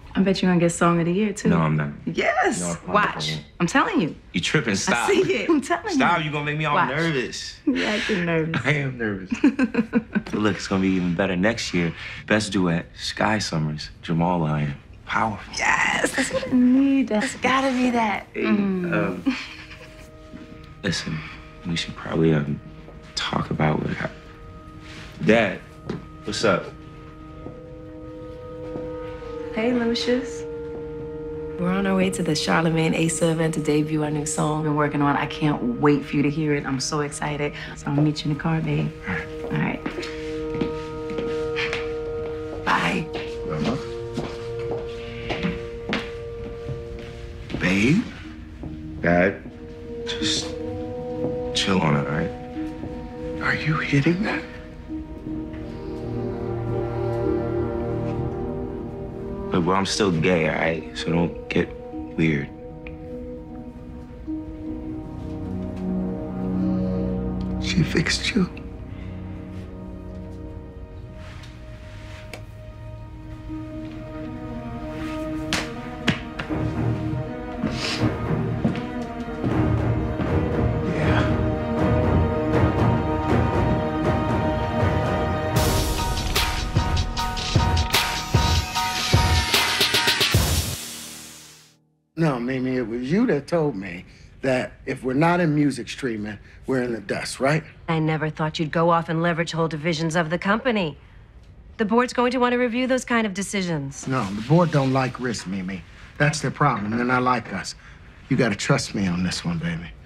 I bet you're gonna get Song of the Year, too. No, I'm not. Yes. No, Watch. I'm telling you. You tripping, stop. I see it. I'm telling you. Stop, you're gonna make me all Watch. nervous. You're acting nervous. I am nervous. But look, it's gonna be even better next year. Best duet, Sky Summers, Jamal Lyon. Powerful. Yes, that's what I need. That's gotta be that. Hey, listen, we should probably talk about what happened. Dad, what's up? Hey, Lucius. We're on our way to the Charlemagne Asa event to debut our new song we're working on. I can't wait for you to hear it. I'm so excited. So I'll meet you in the car, babe. All right. Bye. Babe? Dad, just chill on it, all right? Are you hitting that? But well, I'm still gay, all right? So don't get weird. She fixed you. No, Mimi, it was you that told me that if we're not in music streaming, we're in the dust, right? I never thought you'd go off and leverage whole divisions of the company. The board's going to want to review those kind of decisions. No, the board don't like risk, Mimi. That's their problem. They're not like us. You gotta trust me on this one, baby.